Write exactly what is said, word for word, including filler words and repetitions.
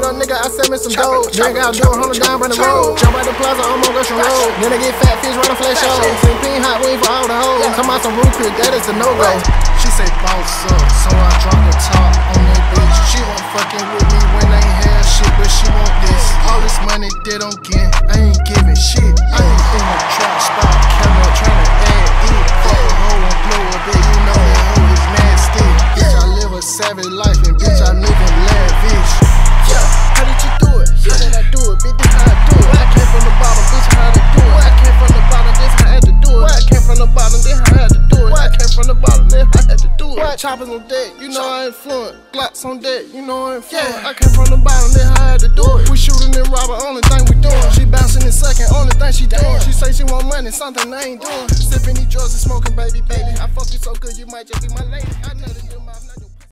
up, nigga, I sent me some dope. Then got do a hundred down on the road. Jump out the plaza, I'm on Gushin Road. Then I get fat fish right on flash show. Sing pink hot wing for all the hoes. Come out some root quick, that is a no-go. She say boss up, so I drop the top on that bitch. She won't fucking with me when I ain't have shit, but she want this. All this money they don't get, I ain't giving shit. I ain't in the trap spot, camera tryna add it. Fuck a hoe and blow a bit, you know that hoe is nasty. Bitch, I live a savage life and bitch, I live in lavish. Yeah, how did you do it? How did I do it? Bitch, this how I do it. I came from the bottom, bitch, how to do it. I came from the bottom, this how I had to do it. I came from the bottom, this how I had to do it. I came from the bottom, this how I had to do it. Choppers on deck, you know I ain't fluent. Glocks on deck, you know I ain't fluent. I came from the bottom, this how I had to do it. We shooting and robbing, only thing we doing. She bouncing and sucking, only thing she doing. She say she want money, something I ain't doing. Sipping these drugs and smoking, baby, baby. I fuck you so good, you might just be my lady. I know that you my